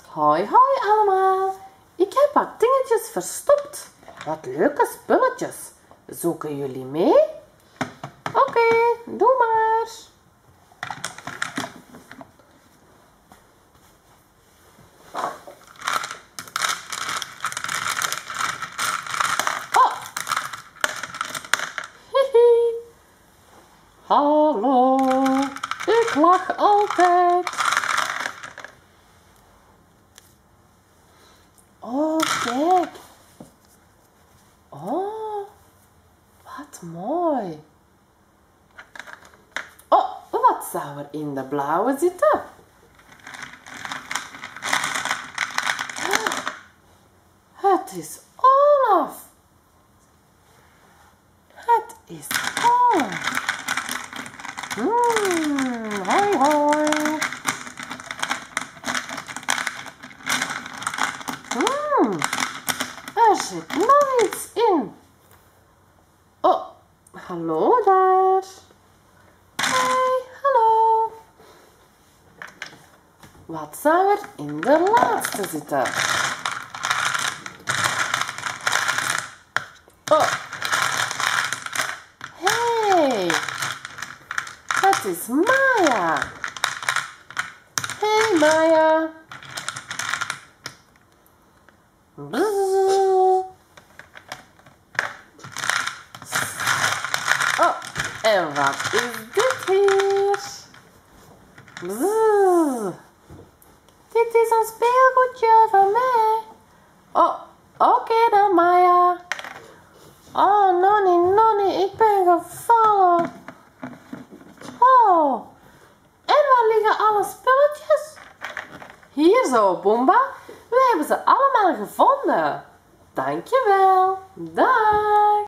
Hoi hoi allemaal, ik heb wat dingetjes verstopt. Wat leuke spulletjes. Zoeken jullie mee? Oké, doe maar. Oh. Hihi. Hallo, ik lach altijd. Oh, kijk. Oh, wat mooi. Oh, wat zou er in de blauwe zitten? Het is Olaf. Het is Olaf. Hoi hoi. Er zit nog iets in. Oh, hallo daar. Hey, hallo. Wat zou er in de laatste zitten? Oh. Hey. Het is Maya. Hey Maya. Oh, en wat is dit hier? Dit is een speelgoedje van mij. Oh, oké dan Maya. Oh, nonnie, ik ben gevallen. Oh, en waar liggen alle spulletjes? Hier zo, Boomba. We hebben ze allemaal gevonden. Dankjewel. Dag.